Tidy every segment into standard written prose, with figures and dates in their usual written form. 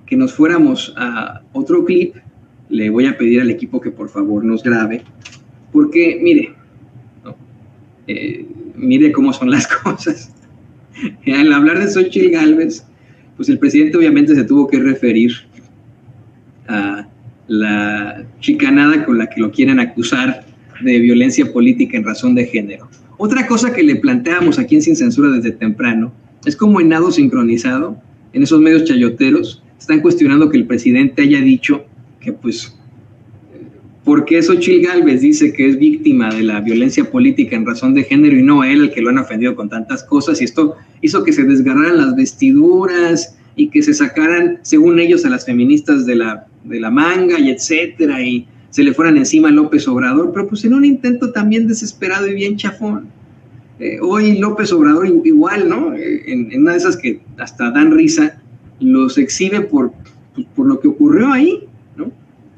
que nos fuéramos a otro clip. Le voy a pedir al equipo que por favor nos grabe, porque mire, ¿no? Mire cómo son las cosas. Al hablar de Xóchitl Gálvez, pues el presidente obviamente se tuvo que referir a la chicanada con la que lo quieren acusar de violencia política en razón de género. Otra cosa que le planteamos aquí en Sin Censura desde temprano es como en nado sincronizado, en esos medios chayoteros, están cuestionando que el presidente haya dicho que pues, ¿por qué Xóchitl Gálvez dice que es víctima de la violencia política en razón de género y no él, el que lo han ofendido con tantas cosas? Y esto hizo que se desgarraran las vestiduras y que se sacaran, según ellos, a las feministas de la manga y etcétera, y se le fueran encima a López Obrador, pero pues en un intento también desesperado y bien chafón. Hoy López Obrador igual, ¿no? En una de esas que hasta dan risa, los exhibe por lo que ocurrió ahí, ¿no?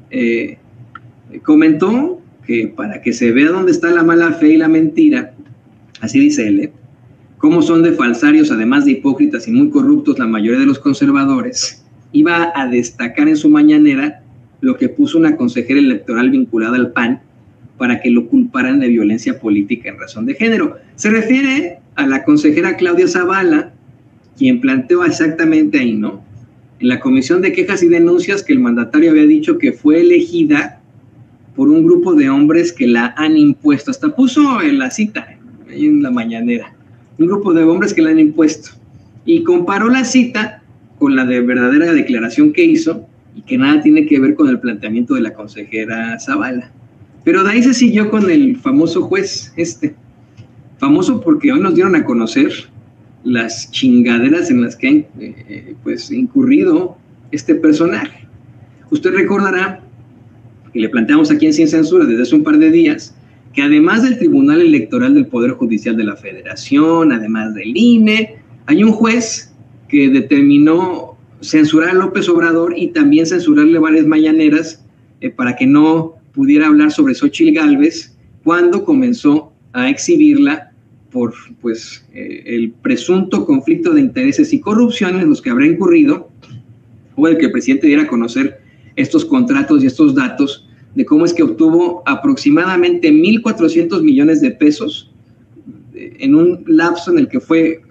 Comentó que para que se vea dónde está la mala fe y la mentira, así dice él, cómo son de falsarios, además de hipócritas y muy corruptos la mayoría de los conservadores, iba a destacar en su mañanera lo que puso una consejera electoral vinculada al PAN para que lo culparan de violencia política en razón de género. Se refiere a la consejera Claudia Zavala, quien planteó exactamente ahí, ¿no? En la Comisión de Quejas y Denuncias, que el mandatario había dicho que fue elegida por un grupo de hombres que la han impuesto. Hasta puso en la cita, ahí en la mañanera, un grupo de hombres que la han impuesto. Y comparó la cita con la de verdadera declaración que hizo y que nada tiene que ver con el planteamiento de la consejera Zavala. Pero de ahí se siguió con el famoso juez famoso porque hoy nos dieron a conocer las chingaderas en las que ha pues incurrido este personaje. Usted recordará que le planteamos aquí en Sin Censura desde hace un par de días que además del Tribunal Electoral del Poder Judicial de la Federación, además del INE, hay un juez que determinó censurar a López Obrador y también censurarle varias mañaneras para que no pudiera hablar sobre Xóchitl Gálvez cuando comenzó a exhibirla por pues, el presunto conflicto de intereses y corrupción en los que habrá incurrido, o el que el presidente diera a conocer estos contratos y estos datos de cómo es que obtuvo aproximadamente 1,400 millones de pesos en un lapso en el que fue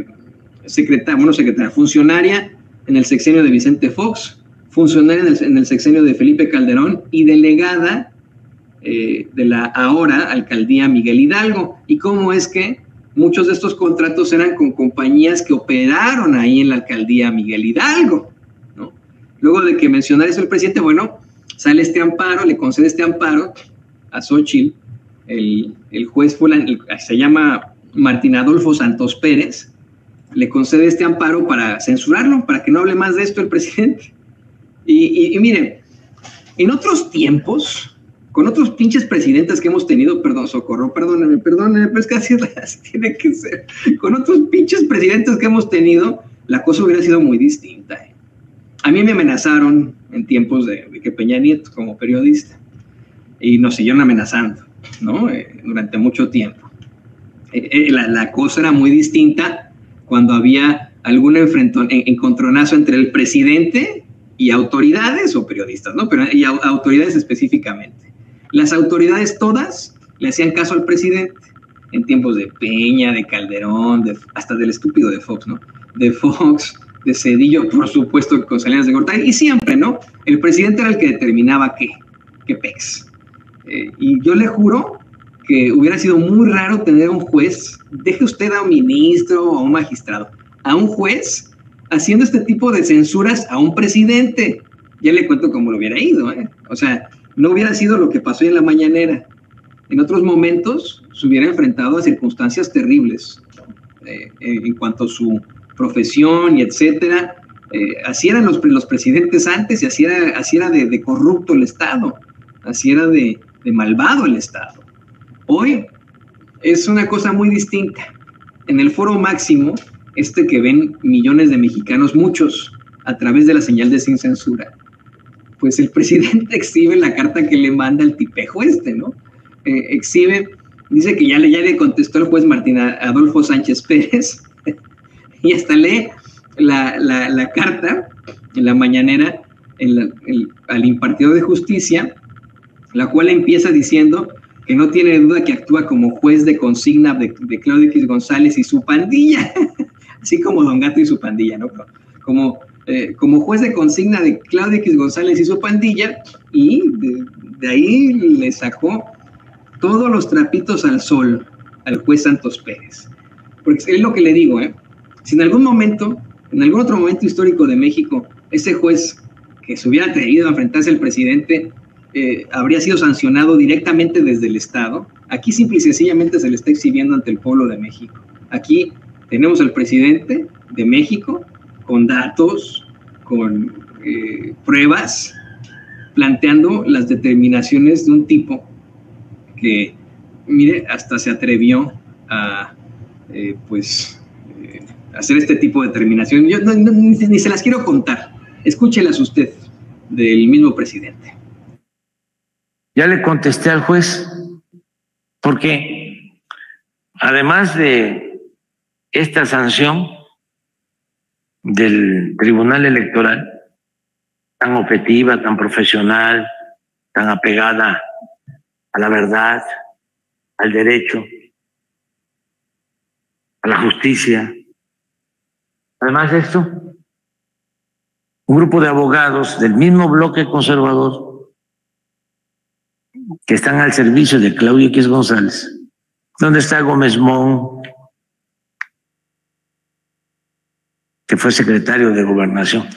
funcionaria en el sexenio de Vicente Fox, funcionaria en el sexenio de Felipe Calderón y delegada de la ahora alcaldía Miguel Hidalgo. Y cómo es que muchos de estos contratos eran con compañías que operaron ahí en la alcaldía Miguel Hidalgo, ¿no? Luego de que mencionara eso el presidente, bueno, sale este amparo, le concede este amparo a Xóchitl, el juez se llama Martín Adolfo Santos Pérez, le concede este amparo para censurarlo, para que no hable más de esto el presidente. Y miren, en otros tiempos, con otros pinches presidentes que hemos tenido, perdónenme, pero es que así tiene que ser, con otros pinches presidentes que hemos tenido, la cosa hubiera sido muy distinta. A mí me amenazaron en tiempos de que Peña Nieto como periodista, y nos siguieron amenazando, ¿no? Durante mucho tiempo. La cosa era muy distinta cuando había algún encontronazo entre el presidente y autoridades o periodistas, ¿no? Pero y autoridades específicamente. Las autoridades todas le hacían caso al presidente en tiempos de Peña, de Calderón, hasta del estúpido de Fox, ¿no? De Fox, de Cedillo, por supuesto, con Salinas de Gortari, y siempre, ¿no? El presidente era el que determinaba qué pex. Y yo le juro que hubiera sido muy raro tener a un juez, deje usted a un ministro o a un magistrado, a un juez haciendo este tipo de censuras a un presidente. Ya le cuento cómo lo hubiera ido, ¿eh? O sea, no hubiera sido lo que pasó en la mañanera. En otros momentos se hubiera enfrentado a circunstancias terribles en cuanto a su profesión y etcétera. Así eran los presidentes antes y así era de corrupto el Estado, así era de malvado el Estado. Hoy es una cosa muy distinta. En el Foro Máximo, que ven millones de mexicanos, muchos, a través de la señal de Sin Censura, pues el presidente exhibe la carta que le manda el tipejo ¿no? Dice que ya le contestó el juez Martín Adolfo Sánchez Pérez y hasta lee la carta en la mañanera al impartidor de justicia, la cual empieza diciendo que no tiene duda que actúa como juez de consigna de Claudio X González y su pandilla, así como Don Gato y su pandilla, ¿no? Como juez de consigna de Claudio X González y su pandilla, y de ahí le sacó todos los trapitos al sol al juez Santos Pérez. Porque es lo que le digo, si en algún otro momento histórico de México, ese juez que se hubiera atrevido a enfrentarse al presidente habría sido sancionado directamente desde el Estado, aquí simple y sencillamente se le está exhibiendo ante el pueblo de México. Aquí tenemos al presidente de México con datos, con pruebas, planteando las determinaciones de un tipo que, mire, hasta se atrevió a hacer este tipo de determinación. Yo ni se las quiero contar. Escúchelas usted, del mismo presidente. Ya le contesté al juez, porque además de esta sanción del Tribunal Electoral, tan objetiva, tan profesional, tan apegada a la verdad, al derecho, a la justicia. Además de esto, un grupo de abogados del mismo bloque conservador que están al servicio de Claudio X González, donde está Gómez Mon, que fue secretario de Gobernación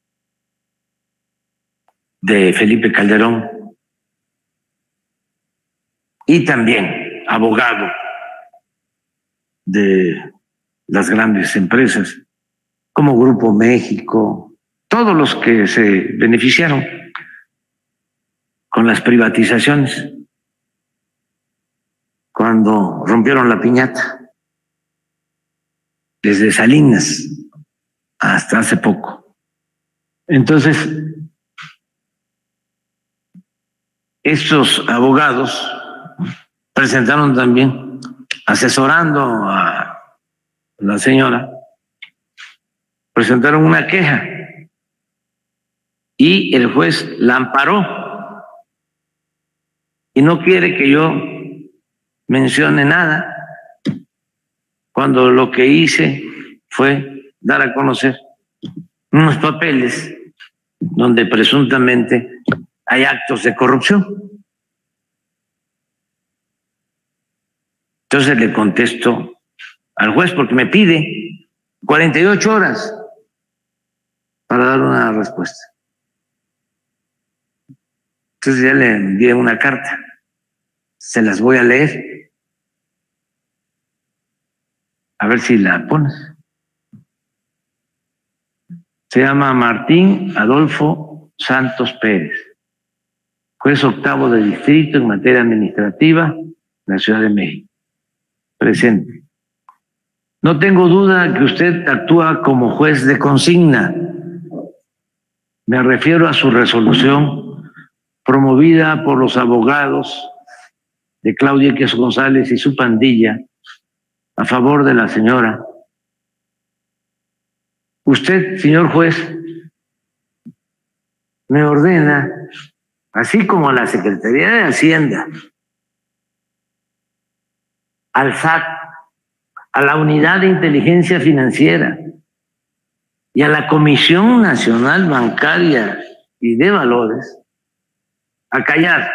de Felipe Calderón, y también abogado de las grandes empresas, como Grupo México, todos los que se beneficiaron con las privatizaciones, cuando rompieron la piñata, desde Salinas hasta hace poco. Entonces, estos abogados presentaron también, asesorando a la señora, presentaron una queja y el juez la amparó y no quiere que yo mencione nada, cuando lo que hice fue dar a conocer unos papeles donde presuntamente hay actos de corrupción. Entonces le contesto al juez porque me pide 48 horas para dar una respuesta. Entonces ya le envié una carta, se las voy a leer, a ver si la pones. Se llama Martín Adolfo Santos Pérez, juez octavo de distrito en materia administrativa de la Ciudad de México. Presente. No tengo duda que usted actúa como juez de consigna. Me refiero a su resolución promovida por los abogados de Claudio X González y su pandilla a favor de la señora. Usted, señor juez, me ordena, así como a la Secretaría de Hacienda, al SAT, a la Unidad de Inteligencia Financiera y a la Comisión Nacional Bancaria y de Valores, a callar,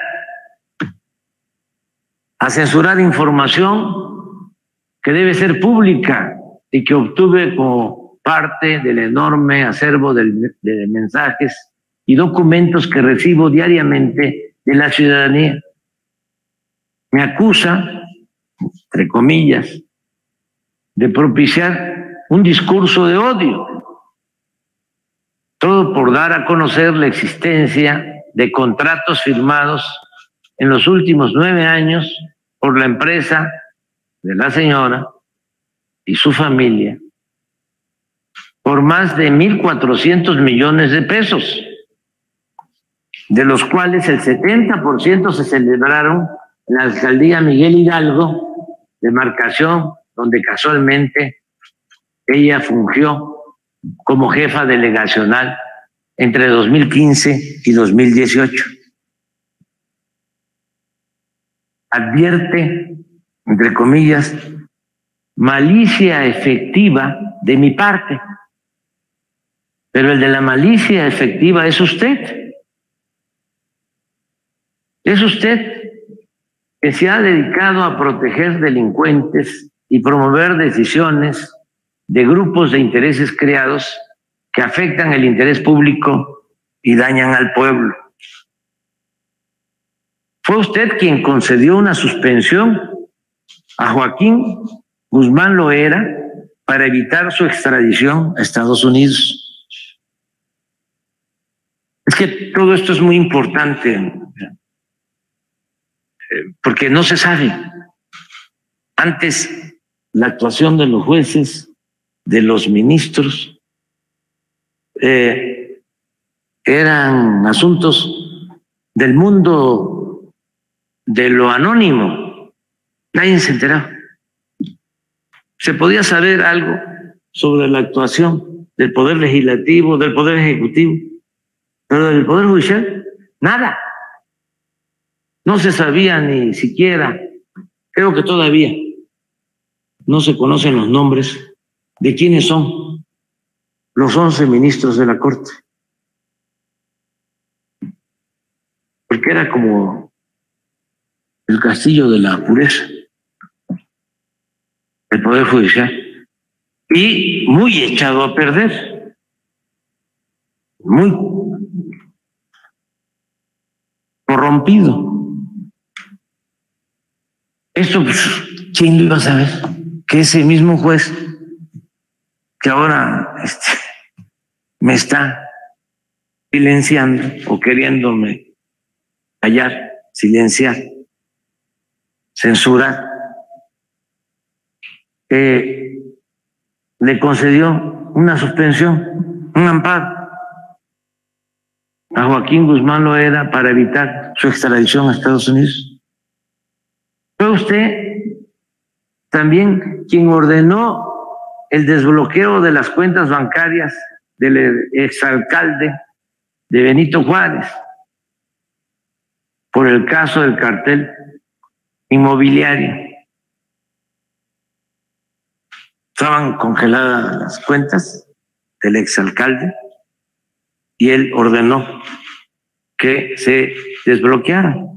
a censurar información que debe ser pública y que obtuve como parte del enorme acervo de mensajes y documentos que recibo diariamente de la ciudadanía. Me acusa, entre comillas, de propiciar un discurso de odio, todo por dar a conocer la existencia de contratos firmados en los últimos 9 años por la empresa de la señora y su familia por más de 1,400 millones de pesos, de los cuales el 70% se celebraron en la alcaldía Miguel Hidalgo, demarcación donde casualmente ella fungió como jefa delegacional entre 2015 y 2018. Advierte, entre comillas, malicia efectiva de mi parte. Pero el de la malicia efectiva es usted. Es usted que se ha dedicado a proteger delincuentes y promover decisiones de grupos de intereses creados que afectan el interés público y dañan al pueblo. Fue usted quien concedió una suspensión a Joaquín Guzmán Loera para evitar su extradición a Estados Unidos. Es que todo esto es muy importante porque no se sabe. Antes, la actuación de los jueces, de los ministros, eran asuntos del mundo de lo anónimo. Nadie se enteraba. Se podía saber algo sobre la actuación del Poder Legislativo, del Poder Ejecutivo, pero del Poder Judicial, nada. No se sabía ni siquiera, creo que todavía no se conocen los nombres de quiénes son los 11 ministros de la Corte. Porque era como el castillo de la pureza, el Poder Judicial, y muy echado a perder, muy corrompido. Esto, pues, ¿quién lo iba a saber? Que ese mismo juez que ahora me está silenciando o queriéndome callar, silenciar, censurar, le concedió una suspensión, un amparo a Joaquín Guzmán Loera para evitar su extradición a Estados Unidos. Fue usted también quien ordenó el desbloqueo de las cuentas bancarias del exalcalde de Benito Juárez por el caso del cartel inmobiliario. Estaban congeladas las cuentas del exalcalde y él ordenó que se desbloquearan.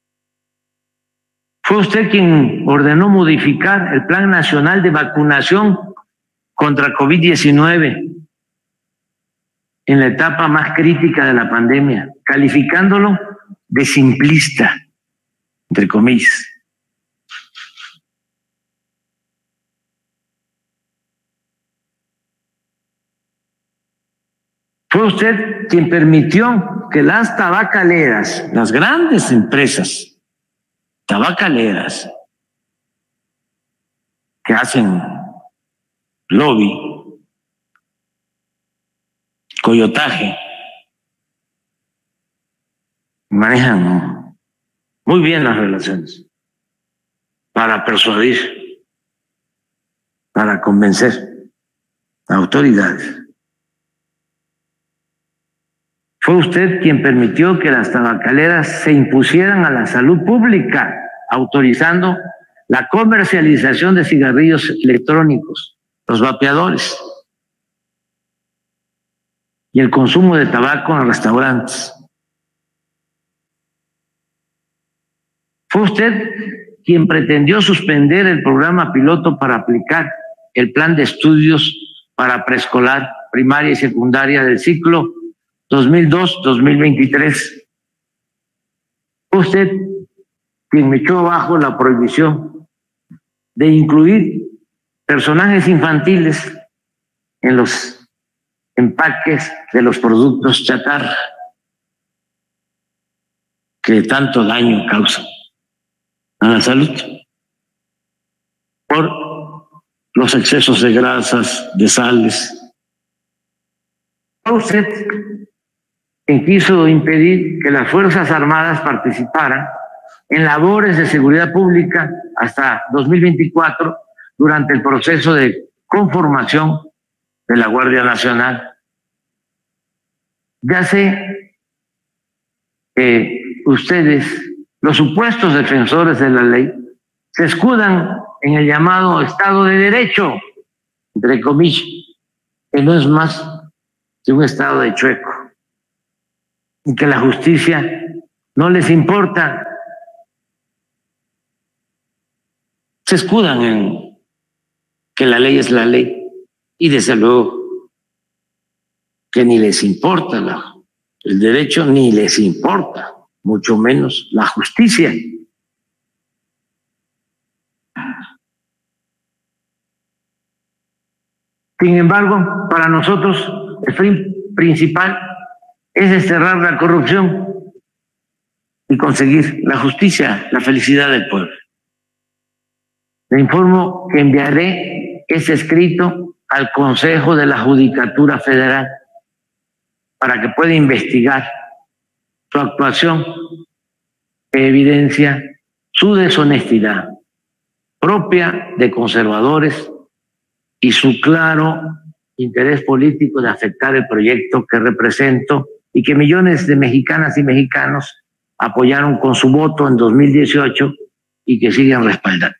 Fue usted quien ordenó modificar el Plan Nacional de Vacunación contra COVID-19 en la etapa más crítica de la pandemia, calificándolo de simplista, entre comillas. Fue usted quien permitió que las tabacaleras, las grandes empresas tabacaleras que hacen lobby, coyotaje, manejan muy bien las relaciones para persuadir, para convencer a autoridades. Fue usted quien permitió que las tabacaleras se impusieran a la salud pública, autorizando la comercialización de cigarrillos electrónicos, los vapeadores, y el consumo de tabaco en restaurantes. Fue usted quien pretendió suspender el programa piloto para aplicar el plan de estudios para preescolar, primaria y secundaria del ciclo 2002-2023. Fue usted quien me echó abajo la prohibición de incluir personajes infantiles en los empaques de los productos chatarra que tanto daño causan a la salud por los excesos de grasas, de sales. Fue usted quien quiso impedir que las Fuerzas Armadas participaran en labores de seguridad pública hasta 2024 durante el proceso de conformación de la Guardia Nacional. Ya sé que ustedes, los supuestos defensores de la ley, se escudan en el llamado Estado de Derecho, entre comillas, que no es más que un Estado de chueco, y que la justicia no les importa. Se escudan en que la ley es la ley, y desde luego que ni les importa el derecho, ni les importa, mucho menos la justicia. Sin embargo, para nosotros el fin principal es desterrar la corrupción y conseguir la justicia, la felicidad del pueblo. Le informo que enviaré ese escrito al Consejo de la Judicatura Federal para que pueda investigar su actuación que evidencia su deshonestidad propia de conservadores y su claro interés político de afectar el proyecto que represento y que millones de mexicanas y mexicanos apoyaron con su voto en 2018 y que siguen respaldando.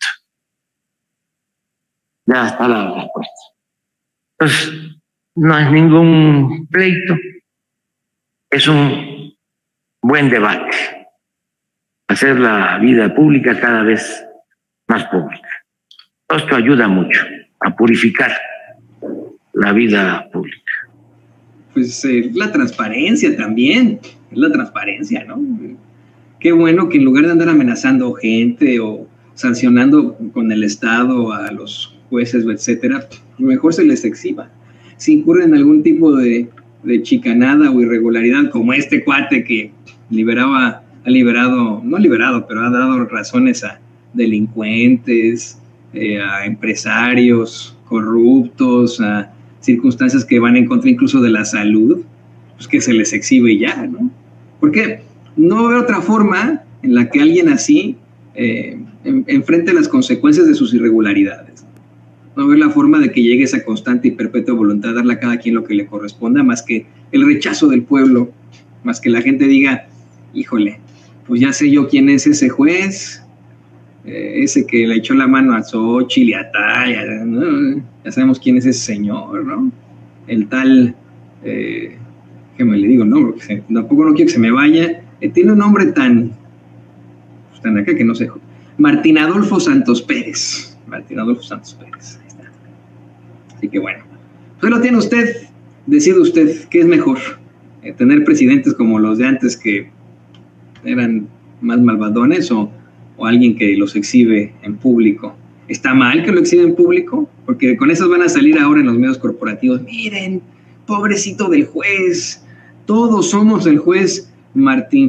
Ya está la respuesta. Entonces, no es ningún pleito, es un buen debate. Hacer la vida pública cada vez más pública. Esto ayuda mucho a purificar la vida pública. Pues la transparencia también, es la transparencia, ¿no? Qué bueno que en lugar de andar amenazando gente o sancionando con el Estado a los jueces, etcétera, mejor se les exhiba. Si incurren en algún tipo de chicanada o irregularidad, como este cuate que ha dado razones a delincuentes, a empresarios corruptos, a circunstancias que van en contra incluso de la salud, pues que se les exhibe ya, ¿no? Porque no veo otra forma en la que alguien así enfrente las consecuencias de sus irregularidades. No veo la forma de que llegue esa constante y perpetua voluntad de darle a cada quien lo que le corresponda, más que el rechazo del pueblo, más que la gente diga, híjole, pues ya sé yo quién es ese juez, ese que le echó la mano a Xochitl y a Taya, ¿no? Ya sabemos quién es ese señor, ¿no? El tal, que me le digo, no, porque tampoco no quiero que se me vaya, tiene un nombre tan acá que no sé, Martín Adolfo Santos Pérez. Martín Adolfo Santos Pérez, ahí está. Así que bueno, pues lo tiene usted, decide usted qué es mejor, tener presidentes como los de antes que eran más malvadones o alguien que los exhibe en público. ¿Está mal que lo exhibe en público? Porque con esos van a salir ahora en los medios corporativos. Miren, pobrecito del juez, todos somos el juez Martín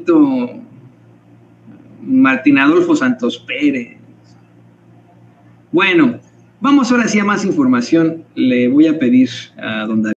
Adolfo Santos Pérez. Bueno, vamos ahora sí a más información. Le voy a pedir a don David